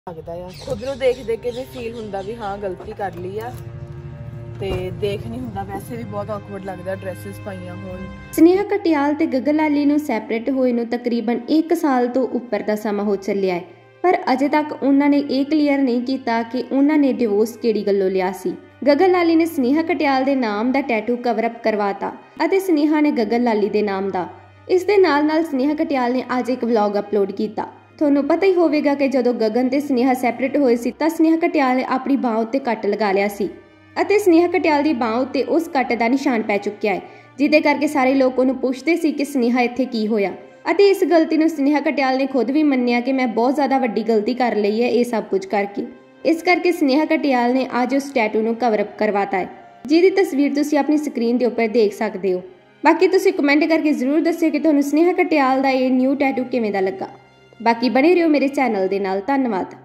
लगता है खुद ਨੂੰ देख देख के भी फील ਹੁੰਦਾ भी हाँ गलती कर ली आ ਤੇ ਦੇਖ ਨਹੀਂ ਹੁੰਦਾ ਵੈਸੇ ਵੀ ਬਹੁਤ ਔਕਵਰਡ ਲੱਗਦਾ ਡਰੈਸਸ ਪਾਈਆਂ ਹੋਣ। ਸਨੇਹਾ ਕਟਿਆਲ ਤੇ ਗਗਨ ਲਾਲੀ ਨੂੰ ਸੈਪਰੇਟ ਹੋਏ ਨੂੰ ਤਕਰੀਬਨ 1 ਸਾਲ ਤੋਂ ਉੱਪਰ ਦਾ ਸਮਾਂ ਹੋ ਚੱਲਿਆ ਹੈ, ਪਰ ਅਜੇ ਤੱਕ ਉਹਨਾਂ ਨੇ ਇਹ ਕਲੀਅਰ ਨਹੀਂ ਕੀਤਾ ਕਿ ਉਹਨਾਂ ਨੇ ਡਿਵੋਰਸ ਕਿਹੜੀ ਗੱਲੋਂ ਲਿਆ ਸੀ। ਗਗਨ ਲਾਲੀ ਨੇ ਸਨੇਹਾ ਕਟਿਆਲ ਦੇ ਨਾਮ ਦਾ ਟੈਟੂ ਕਵਰ ਅਪ ਕਰਵਾਤਾ ਅਤੇ ਸਨੇਹਾ ਨੇ ਗਗਨ ਲਾਲੀ ਦੇ ਨਾਮ ਦਾ। ਇਸ ਦੇ ਨਾਲ ਸਨੇਹਾ ਕਟਿਆਲ ਨੇ ਅੱਜ ਇੱਕ ਵਲੌਗ ਅਪਲੋਡ ਕੀਤਾ। ਤੁਹਾਨੂੰ ਪਤਾ ਹੀ ਹੋਵੇਗਾ ਕਿ ਜਦੋਂ ਗਗਨ ਤੇ ਸਨੇਹਾ ਸੈਪਰੇਟ ਹੋਏ ਸੀ ਤਾਂ ਸਨੇਹਾ ਕਟਿਆਲ ਨੇ ਆਪਣੀ ਬਾਂਹ ਉੱਤੇ ਕੱਟ ਲਗਾ ਲਿਆ ਸੀ ਅਤੇ ਸਨੇਹਾ ਕਟਿਆਲ ਦੀ ਬਾਂਹ ਉੱਤੇ ਉਸ ਕੱਟ ਦਾ ਨਿਸ਼ਾਨ ਪੈ ਚੁੱਕਿਆ ਹੈ, ਜਿਹਦੇ ਕਰਕੇ ਸਾਰੇ ਲੋਕ ਉਹਨੂੰ ਪੁੱਛਦੇ ਸੀ ਕਿ ਸਨੇਹਾ ਇੱਥੇ ਕੀ ਹੋਇਆ। ਅਤੇ ਇਸ ਗਲਤੀ ਨੂੰ ਸਨੇਹਾ ਕਟਿਆਲ ਨੇ ਖੁਦ ਵੀ ਮੰਨਿਆ ਕਿ ਮੈਂ ਬਹੁਤ ਜ਼ਿਆਦਾ ਵੱਡੀ ਗਲਤੀ ਕਰ ਲਈ ਹੈ ਇਹ ਸਭ ਕੁਝ ਕਰਕੇ। ਇਸ ਕਰਕੇ ਸਨੇਹਾ ਕਟਿਆਲ ਨੇ ਅੱਜ ਉਸ ਟੈਟੂ ਨੂੰ ਕਵਰ ਅਪ ਕਰਵਾਤਾ ਹੈ, ਜਿਹਦੀ ਤਸਵੀਰ ਤੁਸੀਂ ਆਪਣੀ ਸਕਰੀਨ ਦੇ ਉੱਪਰ ਦੇਖ ਸਕਦੇ ਹੋ। ਬਾਕੀ ਤੁਸੀਂ ਕਮੈਂਟ ਕਰਕੇ ਜ਼ਰੂਰ ਦੱਸਿਓ ਕਿ ਤੁਹਾਨੂੰ ਸਨੇਹਾ ਕਟਿਆਲ ਦਾ ਇਹ ਨਿਊ ਟੈਟੂ ਕਿਵੇਂ ਦਾ ਲੱਗਾ। ਬਾਕੀ ਬਣੇ ਰਹੋ ਮੇਰੇ ਚੈਨਲ ਦੇ ਨਾਲ। ਧੰਨਵਾਦ।